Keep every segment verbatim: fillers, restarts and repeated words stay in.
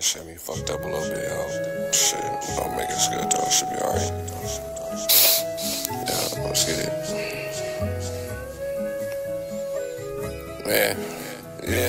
shit me fucked up a little bit, yo. Shit, don't make it good though. Should be alright. Yeah, let's get it. Man, yeah.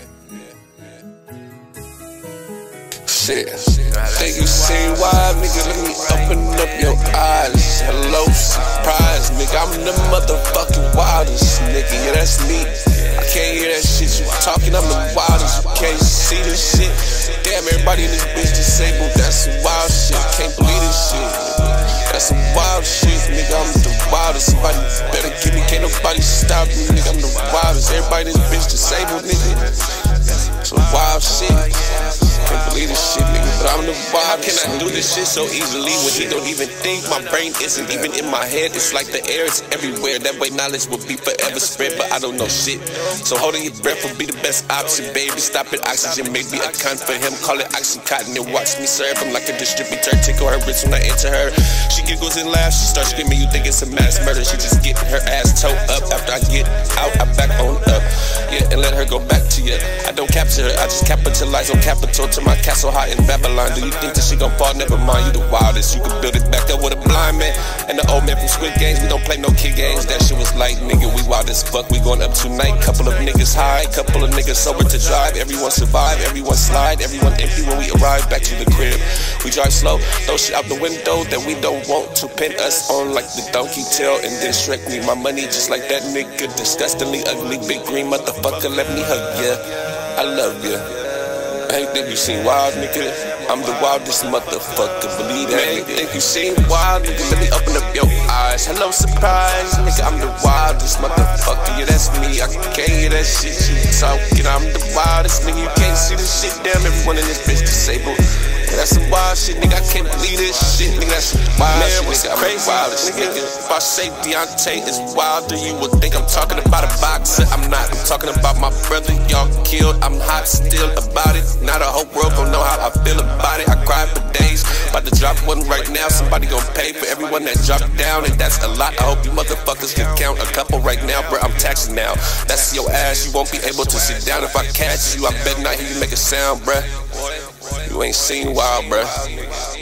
Shit, think you seen why, nigga? Let me open up your eyes. Hello, surprise, nigga. I'm the motherfucking wildest, nigga. Yeah, that's me. I can't hear that shit you talking. I'm the wildest. You can't see this shit. Damn, everybody in this bitch disabled. That's some wild shit. Can't believe this shit. That's some wild shit, nigga. I'm the wildest. Somebody better give me. Can't nobody stop me, nigga. I'm the wildest. Everybody in this bitch disabled, nigga. Some wild shit. Can't believe this shit, nigga, but I'm the wildest. How can I do this shit so easily when he don't even think? My brain isn't even in my head. It's like the air is everywhere. That way knowledge will be forever spread, but I don't know shit. So holding your breath will be the best option, baby. Stop it, oxygen may be a con for him. Call it Oxycontin and watch me serve him like a distributor. Tickle her wrist when I enter her. She giggles and laughs. She starts screaming, you think it's a mass murder. She just get her ass towed up. After I get out, I back on up. Yeah, and let her go back to you. I don't capture her, I just capitalize on capital to my castle high in Babylon. Do you think that she gon' fall? Never mind, you the wildest. You can build it back up with a blind man and the old man from Squid Games. We don't play no kid games. That shit was light, nigga. We wild as fuck. We going up tonight. Couple of niggas high, couple of niggas sober to drive. Everyone survive, everyone slide, everyone empty when we arrive back to the crib. We drive slow, throw shit out the window that we don't want to pin us on like the donkey tail and then Shrek me my money just like that nigga. Disgustingly ugly, big green motherfucker. Let me hug ya. I love ya. I ain't think you seen wild, nigga. I'm the wildest motherfucker, believe that, nigga. Think you seen wild, nigga? Let me open up your eyes. Hello, surprise, nigga. I'm the wildest motherfucker. Yeah, that's me. I can't hear that shit you talking. I'm the wildest, nigga. You can't see this shit. Damn, everyone in this bitch disabled. Yeah, that's some wild shit, nigga. I can't believe this shit, nigga. That's some wild Man, shit, nigga. I'm crazy, the wildest, nigga. If I say Deontay is wilder, you would think I'm talking about a boxer. I'm not. I'm talking about my brother. Y'all killed. I'm hot still about it. Now the whole world gon' know how I feel about it. I cry for days. About to drop one right now. Somebody gon' pay for everyone that dropped down, and that's a lot. I hope you motherfuckers can count a couple right now, bro. I'm taxing now. That's your ass. You won't be able to sit down if I catch you. I bet not hear you make a sound, bruh. You ain't seen wild, bruh.